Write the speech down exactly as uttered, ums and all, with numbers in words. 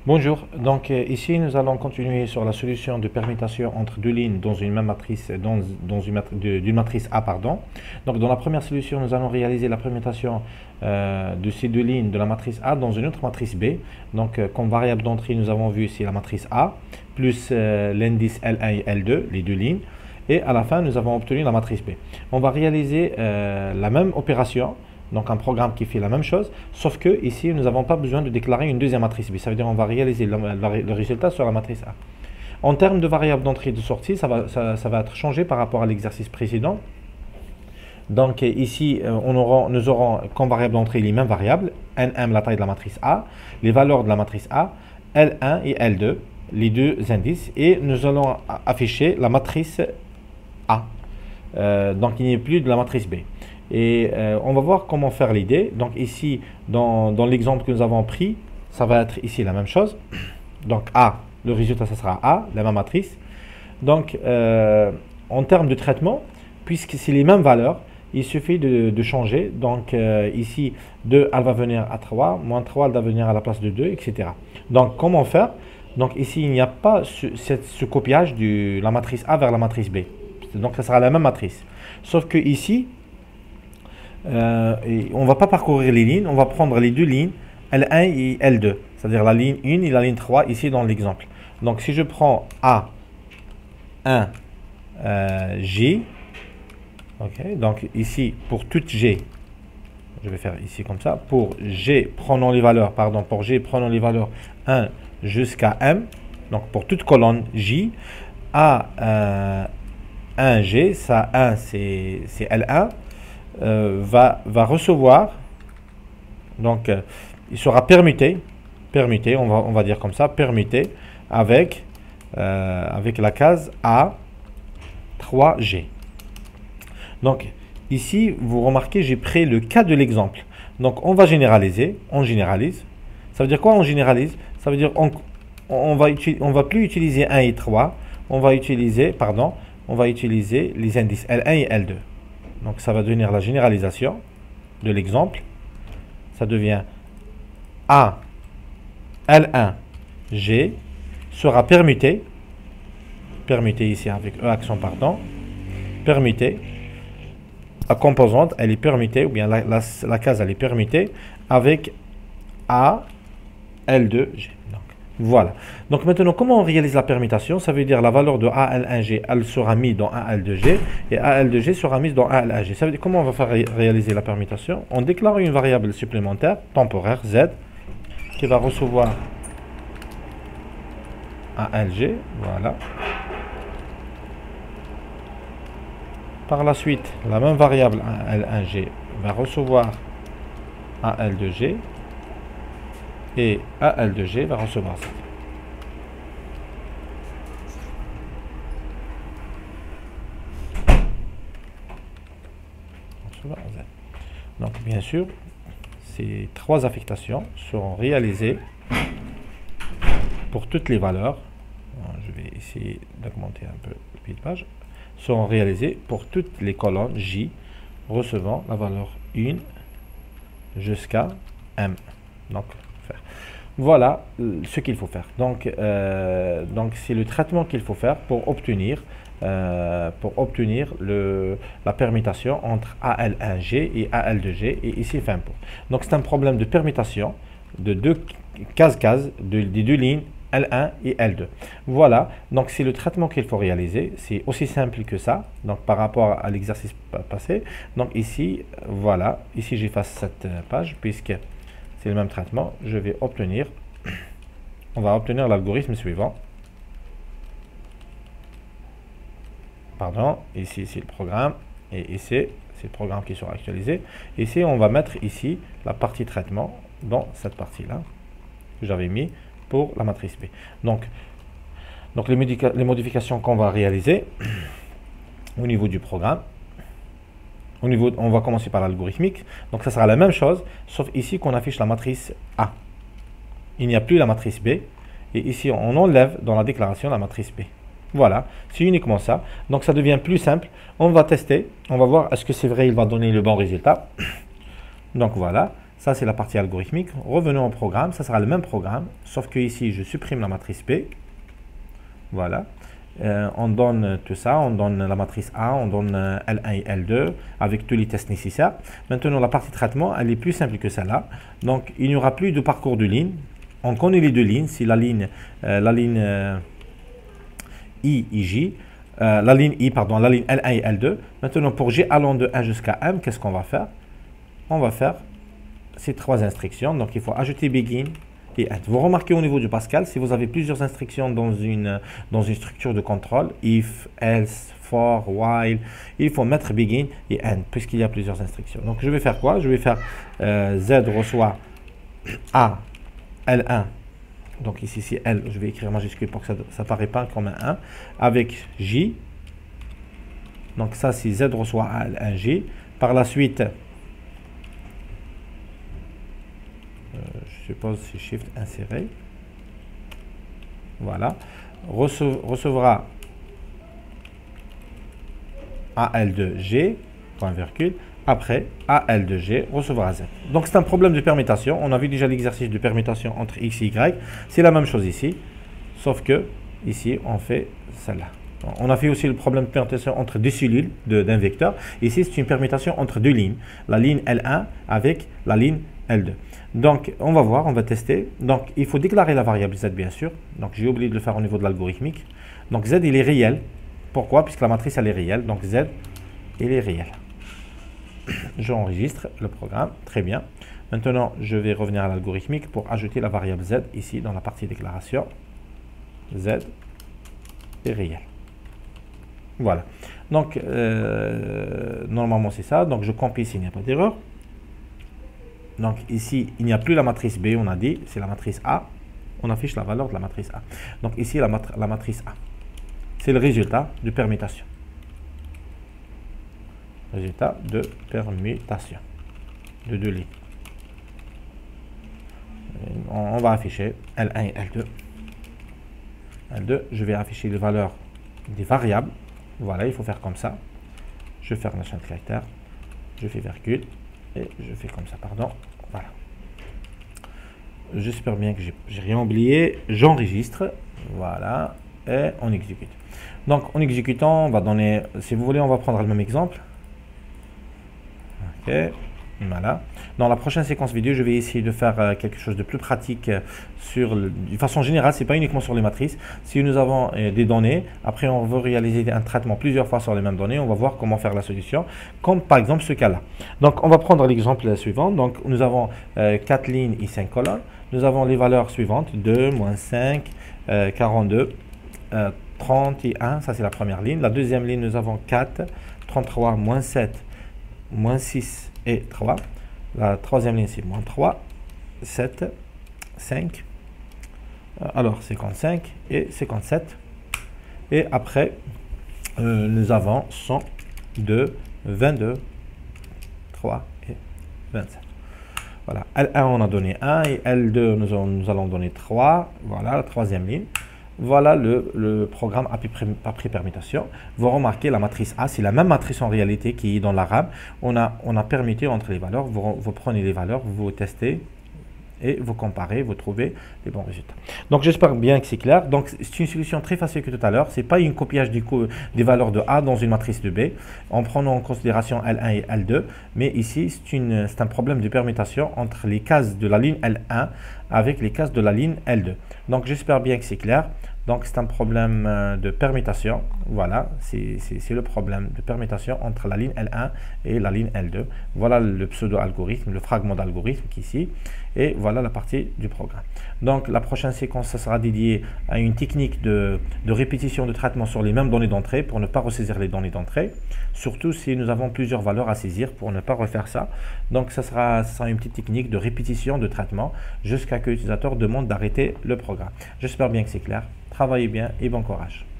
Bonjour, donc euh, ici nous allons continuer sur la solution de permutation entre deux lignes dans une même matrice, dans, dans une matri- de- d'une matrice A, pardon. Donc dans la première solution, nous allons réaliser la permutation euh, de ces deux lignes de la matrice A dans une autre matrice B. Donc euh, comme variable d'entrée, nous avons vu ici la matrice A, plus euh, l'indice L un et L deux, les deux lignes. Et à la fin, nous avons obtenu la matrice B. On va réaliser euh, la même opération. Donc un programme qui fait la même chose, sauf que ici nous n'avons pas besoin de déclarer une deuxième matrice B. Ça veut dire qu'on va réaliser le, le- le résultat sur la matrice A. En termes de variables d'entrée et de sortie, ça va, ça, ça va être changé par rapport à l'exercice précédent. Donc ici, euh, on aura, nous aurons comme variable d'entrée les mêmes variables, N M la taille de la matrice A, les valeurs de la matrice A, L un et L deux, les deux indices, et nous allons afficher la matrice A. Euh, donc il n'y a plus de la matrice B. Et euh, on va voir comment faire l'idée. Donc ici, dans, dans l'exemple que nous avons pris, ça va être ici la même chose. Donc A, le résultat, ça sera A, la même matrice. Donc euh, en termes de traitement, puisque c'est les mêmes valeurs, il suffit de, de changer. Donc euh, ici, deux, elle va venir à trois, moins trois, elle va venir à la place de deux, et cetera. Donc comment faire? Donc ici, il n'y a pas ce, cette- ce copiage de la matrice A vers la matrice B. Donc ça sera la même matrice. Sauf que ici, euh, et on ne va pas parcourir les lignes, on va prendre les deux lignes, L un et L deux, c'est-à-dire la ligne un et la ligne trois ici dans l'exemple. Donc si je prends A un euh, G, ok, donc ici pour toute G, je vais faire ici comme ça, pour G, prenons les valeurs, pardon, pour G, prenons les valeurs un jusqu'à M, donc pour toute colonne J, A euh, un G, ça un c'est L un, euh, va, va recevoir, donc euh, il sera permuté, permuté, on va, on va dire comme ça, permuté avec, euh, avec la case A trois G. Donc ici, vous remarquez, j'ai pris le cas de l'exemple. Donc on va généraliser, on généralise. Ça veut dire quoi on généralise? Ça veut dire on, on va on va plus utiliser un et trois, on va utiliser, pardon, on va utiliser les indices L un et L deux. Donc ça va devenir la généralisation de l'exemple. Ça devient A L un G sera permuté, permuté ici avec E accent pardon, permuté, la composante elle est permutée, ou bien la, la, la case elle est permutée avec A L deux G. Donc, voilà. Donc maintenant, comment on réalise la permutation? Ça veut dire la valeur de A L un G, elle sera mise dans A L deux G et A L deux G sera mise dans A L un G. Ça veut dire comment on va faire ré réaliser la permutation? On déclare une variable supplémentaire temporaire Z qui va recevoir A L G. Voilà. Par la suite, la même variable A L un G va recevoir A L deux G et A L deux G va recevoir ça. Donc bien sûr, ces trois affectations seront réalisées pour toutes les valeurs. Je vais essayer d'augmenter un peu le pied de page. Seront réalisées pour toutes les colonnes J recevant la valeur un jusqu'à M. Donc, faire. Voilà ce qu'il faut faire. Donc, euh, donc c'est le traitement qu'il faut faire pour obtenir, euh, pour obtenir le, la permutation entre A L un G et A L deux G et ici fin pour. Donc c'est un problème de permutation de deux cases-cases de, des deux lignes L un et L deux. Voilà, donc c'est le traitement qu'il faut réaliser. C'est aussi simple que ça, donc par rapport à l'exercice passé. Donc ici, voilà, ici j'efface cette page puisque c'est le même traitement. Je vais obtenir, on va obtenir l'algorithme suivant. Pardon, ici c'est le programme et ici c'est le programme qui sera actualisé. Ici on va mettre ici la partie traitement dans cette partie-là que j'avais mis pour la matrice B. Donc, donc les, les modifications qu'on va réaliser au niveau du programme, au niveau, on va commencer par l'algorithmique. Donc ça sera la même chose, sauf ici qu'on affiche la matrice A. Il n'y a plus la matrice B. Et ici, on enlève dans la déclaration la matrice B. Voilà, c'est uniquement ça. Donc ça devient plus simple. On va tester, on va voir est-ce que c'est vrai, il va donner le bon résultat. Donc voilà. Ça, c'est la partie algorithmique. Revenons au programme. Ça sera le même programme, sauf que ici, je supprime la matrice P. Voilà. Euh, on donne tout ça. On donne la matrice A, on donne euh, L un et L deux avec tous les tests nécessaires. Maintenant, la partie traitement, elle est plus simple que celle-là. Donc, il n'y aura plus de parcours de ligne. On connaît les deux lignes. C'est la ligne, euh, la ligne euh, I et J. Euh, la ligne I, pardon, la ligne L un et L deux. Maintenant, pour G allant de un jusqu'à M, qu'est-ce qu'on va faire? On va faire ces trois instructions. Donc, il faut ajouter begin et end. Vous remarquez au niveau du Pascal, si vous avez plusieurs instructions dans une, dans une structure de contrôle, if, else, for, while, il faut mettre begin et end, puisqu'il y a plusieurs instructions. Donc, je vais faire quoi? Je vais faire euh, Z reçoit A, L un. Donc, ici, c'est L, je vais écrire majuscule pour que ça ne paraît pas comme un un, avec J. Donc, ça, c'est Z reçoit A, L un, J. Par la suite, je suppose c'est Shift inséré. Voilà. Rece recevra A L deux G, point virgule. Après, A L deux G recevra Z. Donc, c'est un problème de permutation. On a vu déjà l'exercice de permutation entre X et Y. C'est la même chose ici. Sauf que, ici, on fait celle-là. On a fait aussi le problème de permutation entre deux cellules d'un vecteur. Ici, c'est une permutation entre deux lignes. La ligne L un avec la ligne L deux. Donc, on va voir, on va tester. Donc, il faut déclarer la variable Z, bien sûr. Donc, j'ai oublié de le faire au niveau de l'algorithmique. Donc, Z, il est réel. Pourquoi? Puisque la matrice, elle est réelle. Donc, Z, il est réel. J'enregistre le programme. Très bien. Maintenant, je vais revenir à l'algorithmique pour ajouter la variable Z ici dans la partie déclaration. Z est réel. Voilà. Donc, euh, normalement, c'est ça. Donc, je compile s'il n'y a pas d'erreur. Donc, ici, il n'y a plus la matrice B, on a dit. C'est la matrice A. On affiche la valeur de la matrice A. Donc, ici, la, mat la matrice A. C'est le résultat de permutation. Résultat de permutation de deux lignes. On, on va afficher L un et L deux. L deux, je vais afficher les valeurs des variables. Voilà, il faut faire comme ça. Je ferme la chaîne de caractère. Je fais virgule. Et je fais comme ça, pardon. Voilà. J'espère bien que j'ai rien oublié. J'enregistre. Voilà. Et on exécute. Donc, en exécutant, on va donner... Si vous voulez, on va prendre le même exemple. Ok. Voilà. Dans la prochaine séquence vidéo, je vais essayer de faire euh, quelque chose de plus pratique euh, sur le, de façon générale, c'est pas uniquement sur les matrices. Si nous avons euh, des données, après on veut réaliser un traitement plusieurs fois sur les mêmes données, on va voir comment faire la solution, comme par exemple ce cas-là. Donc on va prendre l'exemple suivant. Donc nous avons euh, quatre lignes et cinq colonnes. Nous avons les valeurs suivantes, deux, moins cinq, euh, quarante-deux, euh, trente et un, ça c'est la première ligne. La deuxième ligne, nous avons quatre, trente-trois, moins sept, moins six et trois. La troisième ligne, c'est moins trois, sept, cinq, alors cinquante-cinq et cinquante-sept. Et après, euh, nous avons cent deux, vingt-deux, trois et vingt-sept. Voilà, L un, on a donné un et L deux, nous, allons, nous allons donner trois. Voilà, la troisième ligne. Voilà le, le programme après permutation. Vous remarquez la matrice A, c'est la même matrice en réalité qui est dans la RAM. On a, on a permuté entre les valeurs. Vous, vous prenez les valeurs, vous testez et vous comparez, vous trouvez les bons résultats. Donc j'espère bien que c'est clair. Donc c'est une solution très facile que tout à l'heure. Ce n'est pas un copiage du coup des valeurs de A dans une matrice de B en prenant en considération L un et L deux. Mais ici, c'est un problème de permutation entre les cases de la ligne L un avec les cases de la ligne L deux. Donc j'espère bien que c'est clair. Donc c'est un problème de permutation. Voilà, c'est le problème de permutation entre la ligne L un et la ligne L deux. Voilà le pseudo-algorithme, le fragment d'algorithme qui est ici. Et voilà la partie du programme. Donc la prochaine séquence, ça sera dédié à une technique de, de répétition de traitement sur les mêmes données d'entrée pour ne pas ressaisir les données d'entrée. Surtout si nous avons plusieurs valeurs à saisir pour ne pas refaire ça. Donc ça sera, ça sera une petite technique de répétition de traitement jusqu'à ce que l'utilisateur demande d'arrêter le programme. J'espère bien que c'est clair. Travaillez bien et bon courage.